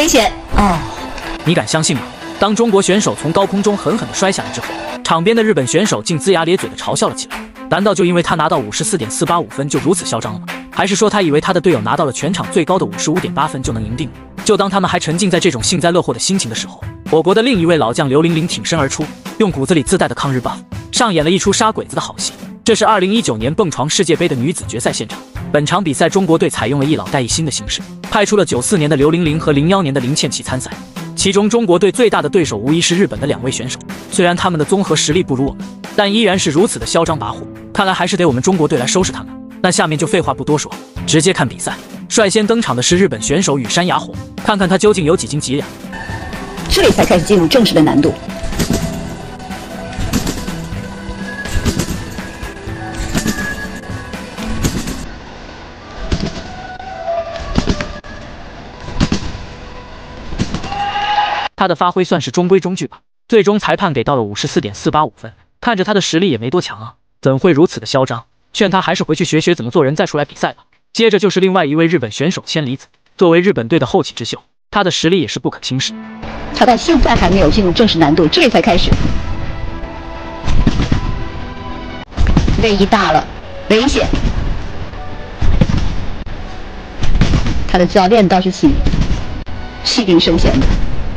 危险！哦， 你敢相信吗？当中国选手从高空中狠狠地摔下来之后，场边的日本选手竟龇牙咧嘴地嘲笑了起来。难道就因为他拿到54.485分就如此嚣张了吗？还是说他以为他的队友拿到了全场最高的55.8分就能赢定了？就当他们还沉浸在这种幸灾乐祸的心情的时候，我国的另一位老将刘玲玲挺身而出，用骨子里自带的抗日 buff 上演了一出杀鬼子的好戏。这是2019年蹦床世界杯的女子决赛现场。本场比赛中国队采用了一老带一新的形式，派出了94年的刘玲玲和01年的林倩琪参赛。其中中国队最大的对手无疑是日本的2位选手，虽然他们的综合实力不如我们，但依然是如此的嚣张跋扈，看来还是得我们中国队来收拾他们。那下面就废话不多说，直接看比赛。率先登场的是日本选手羽山雅火，看看他究竟有几斤几两。 这里才开始进入正式的难度。 他的发挥算是中规中矩吧，最终裁判给到了54.485分，看着他的实力也没多强啊，怎会如此的嚣张？劝他还是回去学学怎么做人再出来比赛吧。接着就是另外一位日本选手千里子，作为日本队的后起之秀，他的实力也是不可轻视。 他到现在还没有进入正式难度，这里才开始。位移大了，危险。他的教练倒是气定神闲的。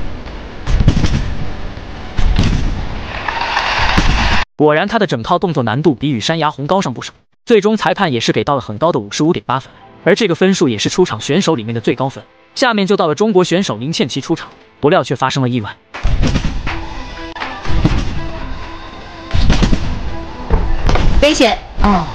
果然他的整套动作难度比羽山雅弘高上不少，最终裁判也是给到了很高的55.8分，而这个分数也是出场选手里面的最高分。下面就到了中国选手林倩琪出场，不料却发生了意外。 危险！哦，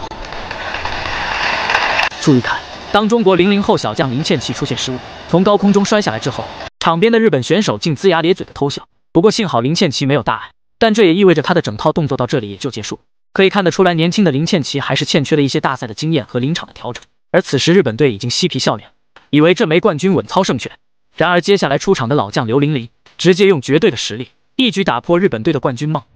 注意看，当中国00后小将林倩琪出现失误，从高空中摔下来之后，场边的日本选手竟龇牙咧嘴的偷笑。不过幸好林倩琪没有大碍，但这也意味着他的整套动作到这里也就结束。可以看得出来，年轻的林倩琪还是欠缺了一些大赛的经验和临场的调整。而此时日本队已经嬉皮笑脸，以为这枚冠军稳操胜券。然而接下来出场的老将刘玲玲，直接用绝对的实力，一举打破日本队的冠军梦。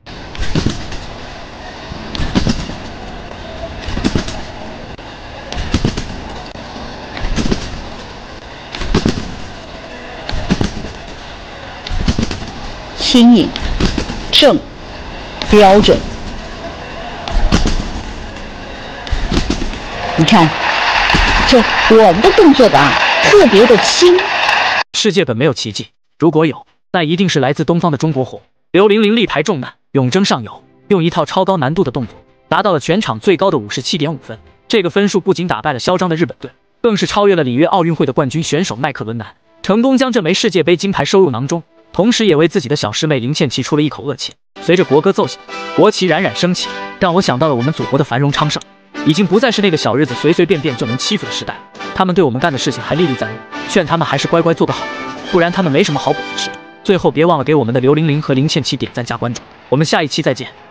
轻盈、正、标准。你看，这我们的动作的特别的轻。 世界本没有奇迹，如果有，那一定是来自东方的中国火。刘玲玲力排众难，勇争上游，用一套超高难度的动作，达到了全场最高的57.5分。这个分数不仅打败了嚣张的日本队，更是超越了里约奥运会的冠军选手麦克伦南，成功将这枚世界杯金牌收入囊中。同时也为自己的小师妹林倩琪出了一口恶气。随着国歌奏响，国旗冉冉升起，让我想到了我们祖国的繁荣昌盛，已经不再是那个小日子随随便便就能欺负的时代。他们对我们干的事情还历历在目，劝他们还是乖乖做个好人，不然他们没什么好果子吃。最后别忘了给我们的刘玲玲和林倩琪点赞加关注，我们下一期再见。